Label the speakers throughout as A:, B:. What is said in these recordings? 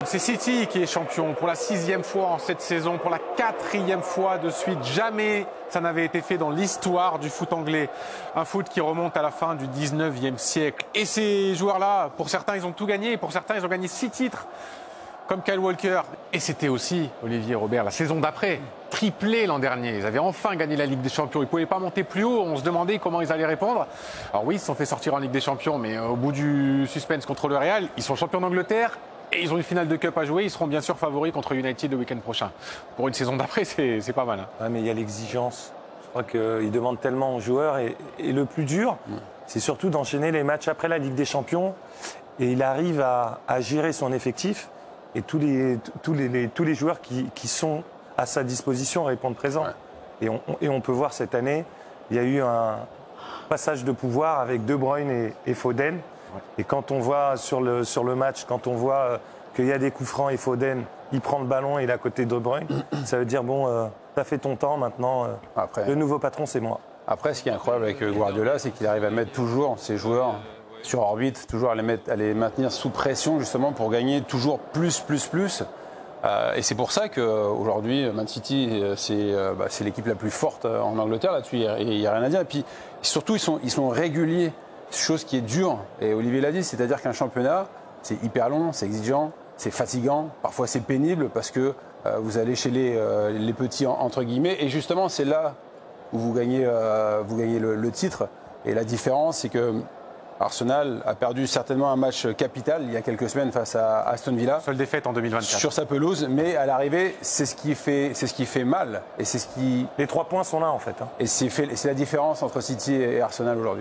A: C'est City qui est champion pour la 6e fois en cette saison, pour la 4e fois de suite. Jamais ça n'avait été fait dans l'histoire du foot anglais. Un foot qui remonte à la fin du 19e siècle. Et ces joueurs-là, pour certains, ils ont tout gagné. Pour certains, ils ont gagné 6 titres, comme Kyle Walker. Et c'était aussi, Olivier Robert, la saison d'après. Triplé l'an dernier. Ils avaient enfin gagné la Ligue des Champions. Ils ne pouvaient pas monter plus haut. On se demandait comment ils allaient répondre. Alors oui, ils se sont fait sortir en Ligue des Champions, mais au bout du suspense contre le Real, ils sont champions d'Angleterre. Et ils ont une finale de Cup à jouer, ils seront bien sûr favoris contre United le week-end prochain. Pour une saison d'après, c'est pas mal. Hein.
B: Ouais, mais il y a l'exigence. Je crois qu'ils demandent tellement aux joueurs. Et le plus dur, c'est surtout d'enchaîner les matchs après la Ligue des Champions. Et il arrive à gérer son effectif. Et tous les joueurs qui sont à sa disposition répondent présents. Ouais. Et on peut voir cette année, il y a eu un passage de pouvoir avec De Bruyne et Foden. Et quand on voit sur le match, quand on voit qu'il y a des coups francs et Foden, il prend le ballon et il est à côté de De Bruyne, ça veut dire, bon, t'as fait ton temps, maintenant, le nouveau patron, c'est moi.
C: Après, ce qui est incroyable avec Guardiola, c'est qu'il arrive à mettre toujours ses joueurs sur orbite, toujours à les maintenir sous pression, justement, pour gagner toujours plus. Et c'est pour ça qu'aujourd'hui, Man City, c'est l'équipe la plus forte en Angleterre, là-dessus, il n'y a rien à dire. Et puis, surtout, ils sont réguliers. Chose qui est dure, et Olivier l'a dit, c'est-à-dire qu'un championnat, c'est hyper long, c'est exigeant, c'est fatigant, parfois c'est pénible parce que vous allez chez les petits entre guillemets, et justement c'est là où vous gagnez le titre. Et la différence, c'est que Arsenal a perdu certainement un match capital il y a quelques semaines face à Aston Villa.
A: Seule défaite en 2024.
C: Sur sa pelouse, mais à l'arrivée, c'est ce qui fait mal, et c'est ce qui.
B: Les 3 points sont là en fait. Hein.
C: Et c'est la différence entre City et Arsenal aujourd'hui.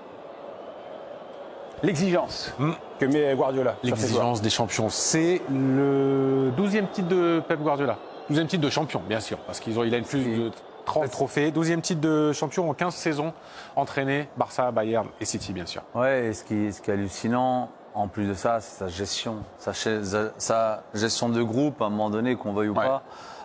C: L'exigence que met Guardiola.
A: L'exigence des champions. C'est le 12e titre de Pep Guardiola. 12e titre de champion, bien sûr, parce qu'il a une plus de 30 trophées. 12e titre de champion en 15 saisons, entraîné Barça, Bayern et City, bien sûr.
D: Ouais, et ce qui est hallucinant, en plus de ça, c'est sa gestion. Sa gestion de groupe, à un moment donné, qu'on veuille ou pas.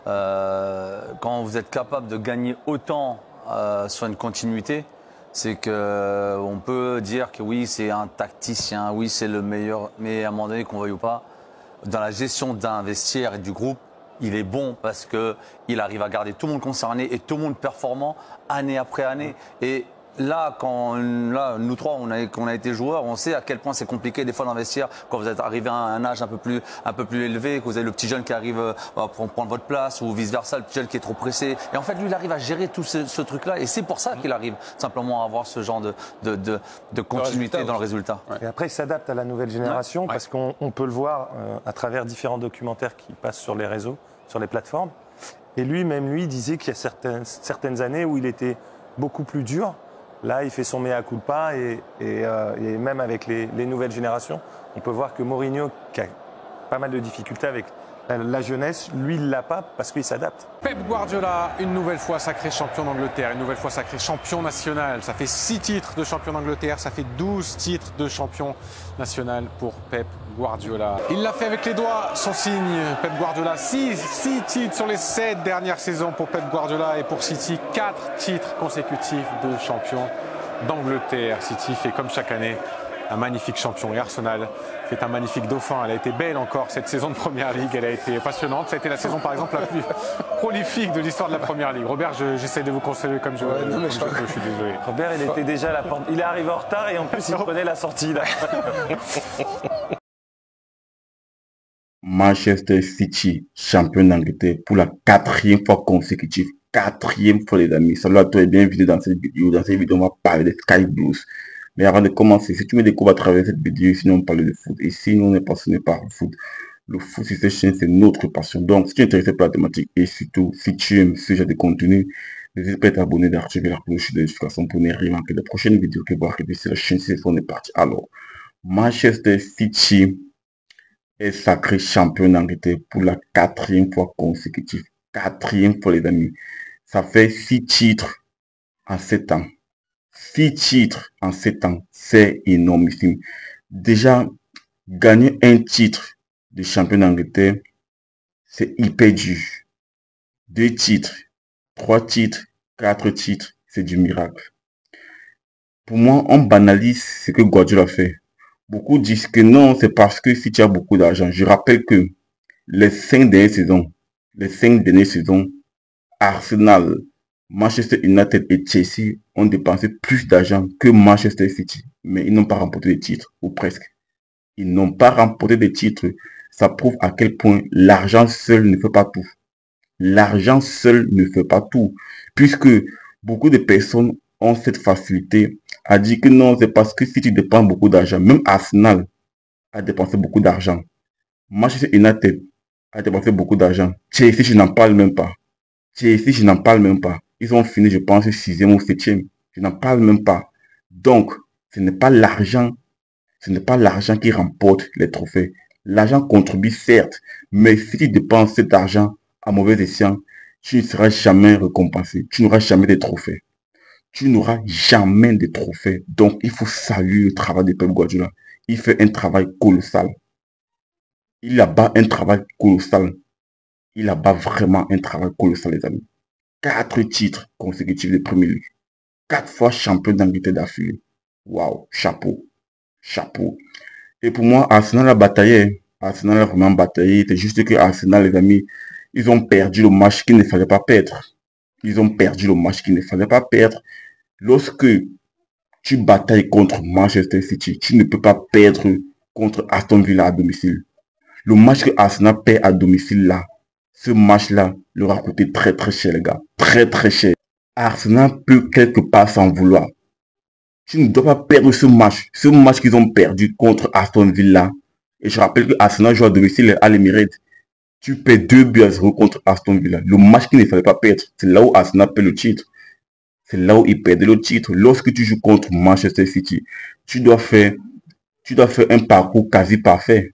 D: Quand vous êtes capable de gagner autant sur une continuité, c'est qu'on peut dire que oui, c'est un tacticien, oui, c'est le meilleur, mais à un moment donné, qu'on veuille ou pas, dans la gestion d'un vestiaire et du groupe, il est bon parce qu'il arrive à garder tout le monde concerné et tout le monde performant année après année. Et là, nous trois, on a été joueurs, on sait à quel point c'est compliqué des fois d'investir quand vous êtes arrivé à un âge un peu plus élevé, que vous avez le petit jeune qui arrive pour prendre votre place ou vice-versa, le petit jeune qui est trop pressé. Et en fait, lui, il arrive à gérer tout ce truc-là. Et c'est pour ça qu'il arrive simplement à avoir ce genre de continuité dans le résultat.
B: Et après, il s'adapte à la nouvelle génération parce qu'on peut le voir à travers différents documentaires qui passent sur les réseaux, sur les plateformes. Et lui disait qu'il y a certaines années où il était beaucoup plus dur. Là, il fait son mea culpa et même avec les nouvelles générations, on peut voir que Mourinho, qui a pas mal de difficultés avec la jeunesse, lui, il ne l'a pas parce qu'il s'adapte.
A: Pep Guardiola, une nouvelle fois sacré champion d'Angleterre, une nouvelle fois sacré champion national. Ça fait 6 titres de champion d'Angleterre, ça fait 12 titres de champion national pour Pep Guardiola. Il l'a fait avec les doigts, son signe, Pep Guardiola. 6 titres sur les 7 dernières saisons pour Pep Guardiola et pour City, 4 titres consécutifs de champion d'Angleterre. City fait comme chaque année un magnifique champion et Arsenal fait un magnifique dauphin. Elle a été belle encore cette saison de Première Ligue, elle a été passionnante. Ça a été la saison par exemple la plus prolifique de l'histoire de la Première Ligue. Robert, j'essaie de vous consoler comme je peux, je suis désolé.
B: Robert, il était déjà à la porte. Il est arrivé en retard et en plus il prenait la sortie là.
E: Manchester City, champion d'Angleterre pour la 4e fois consécutive. 4e fois les amis. Salut à toi et bienvenue dans cette vidéo. Dans cette vidéo, on va parler des Sky Blues. Mais avant de commencer, si tu me découvres à travers cette vidéo, sinon on parle de foot. Et si nous on est passionné par le foot sur cette chaîne, c'est notre passion. Donc, si tu es intéressé par la thématique et surtout, si tu aimes ce genre de contenu, n'hésite pas à t'abonner, d'activer la cloche de notification pour ne rien manquer de prochaines vidéos qui vont arriver sur la chaîne. C'est on est parti. Alors, Manchester City est sacré champion d'Angleterre pour la 4e fois consécutive. 4e fois les amis. Ça fait 6 titres en 7 ans. 6 titres en 7 ans, c'est énormissime. Déjà, gagner un titre de champion d'Angleterre, c'est hyper dur. 2 titres, 3 titres, 4 titres, c'est du miracle. Pour moi, on banalise ce que Guardiola fait. Beaucoup disent que non, c'est parce que si tu as beaucoup d'argent. Je rappelle que les 5 dernières saisons, Arsenal, Manchester United et Chelsea ont dépensé plus d'argent que Manchester City. Mais ils n'ont pas remporté de titres, ou presque. Ils n'ont pas remporté de titres. Ça prouve à quel point l'argent seul ne fait pas tout. L'argent seul ne fait pas tout. Puisque beaucoup de personnes ont cette facilité à dire que non, c'est parce que si tu dépenses beaucoup d'argent, même Arsenal a dépensé beaucoup d'argent. Manchester United a dépensé beaucoup d'argent. Chelsea, je n'en parle même pas. Chelsea, je n'en parle même pas. Ils ont fini, je pense, 6e ou 7e. Je n'en parle même pas. Donc, ce n'est pas l'argent qui remporte les trophées. L'argent contribue certes, mais si tu dépenses cet argent à mauvais escient, tu ne seras jamais récompensé. Tu n'auras jamais de trophées. Tu n'auras jamais de trophées. Donc, il faut saluer le travail de Pep Guardiola. Il fait un travail colossal. Il abat un travail colossal. Il abat vraiment un travail colossal, les amis. 4 titres consécutifs de Premier League. 4 fois champion d'Angleterre d'affilée. Waouh, chapeau. Chapeau. Et pour moi, Arsenal a bataillé. Arsenal a vraiment bataillé. C'est juste que Arsenal, les amis, ils ont perdu le match qu'il ne fallait pas perdre. Ils ont perdu le match qu'il ne fallait pas perdre. Lorsque tu batailles contre Manchester City, tu ne peux pas perdre contre Aston Villa à domicile. Le match que Arsenal perd à domicile là, ce match-là leur a coûté très très cher, les gars. Très très cher. Arsenal peut quelque part s'en vouloir. Tu ne dois pas perdre ce match. Ce match qu'ils ont perdu contre Aston Villa. Et je rappelle que Arsenal joue à domicile à l'Emirates. Tu perds 2-0 contre Aston Villa. Le match qu'il ne fallait pas perdre. C'est là où Arsenal perd le titre. C'est là où il perdait le titre. Lorsque tu joues contre Manchester City, tu dois faire un parcours quasi parfait.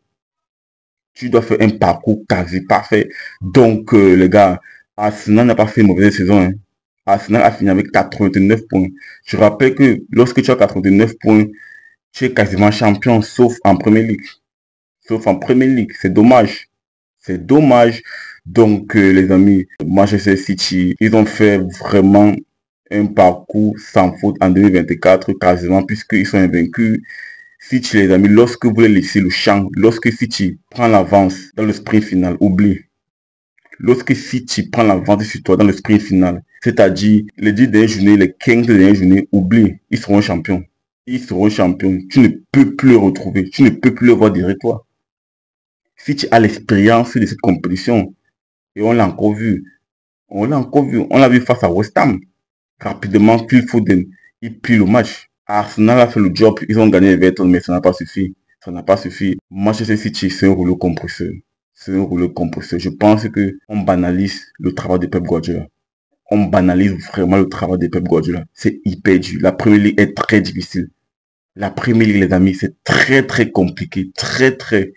E: Tu dois faire un parcours quasi parfait. Donc, les gars, Arsenal n'a pas fait une mauvaise saison. Hein. Arsenal a fini avec 89 points. Je rappelle que lorsque tu as 89 points, tu es quasiment champion, sauf en Premier League. Sauf en Premier League. C'est dommage. C'est dommage. Donc, les amis, Manchester City, ils ont fait vraiment un parcours sans faute en 2024, quasiment, puisqu'ils sont invaincus. City, les amis, lorsque vous les laissez le champ, lorsque City prend l'avance dans le sprint final, oublie. Lorsque City prend l'avance sur toi dans le sprint final, c'est-à-dire les 10 dernières journées, les 15 dernières journées, oublie, ils seront champions. Ils seront champions. Tu ne peux plus les retrouver. Tu ne peux plus les voir derrière toi. City a l'expérience de cette compétition. Et on l'a encore vu. On l'a vu face à West Ham. Rapidement, Phil Foden, il plie le match. Arsenal a fait le job, ils ont gagné Everton, mais ça n'a pas suffi. Ça n'a pas suffi. Manchester City, c'est un rouleau compresseur. C'est un rouleau compresseur. Je pense qu'on banalise le travail de Pep Guardiola. On banalise vraiment le travail de Pep Guardiola. C'est hyper dur. La Premier League est très difficile. La Premier League, les amis, c'est très très compliqué. Très.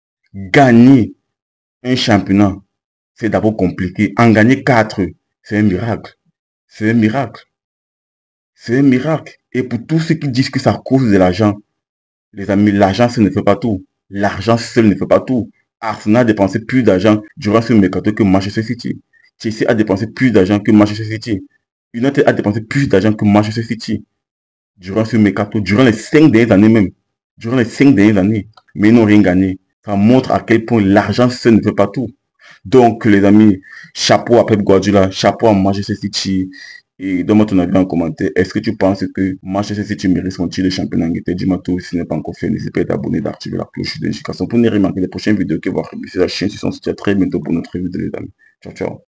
E: Gagner un championnat, c'est d'abord compliqué. En gagner 4, c'est un miracle. C'est un miracle. C'est un miracle. Et pour tous ceux qui disent que ça cause de l'argent, les amis, l'argent seul ne fait pas tout. L'argent seul ne fait pas tout. Arsenal a dépensé plus d'argent durant ce mercato que Manchester City. Chelsea a dépensé plus d'argent que Manchester City. United a dépensé plus d'argent que Manchester City. Durant ce mercato, durant les 5 dernières années même. Durant les 5 dernières années. Mais ils n'ont rien gagné. Ça montre à quel point l'argent seul ne fait pas tout. Donc, les amis, chapeau à Pep Guardiola, chapeau à Manchester City. Et donne-moi ton avis en commentaire. Est-ce que tu penses que Manchester City mérite son titre de champion d'Angleterre? Dis-moi tout si ce n'est pas encore fait. N'hésitez pas à t'abonner, d'activer la cloche de notification pour ne rien manquer les prochaines vidéos qui vont arriver sur la chaîne. Si on se dit à très bientôt pour notre vidéo, les amis. Ciao, ciao.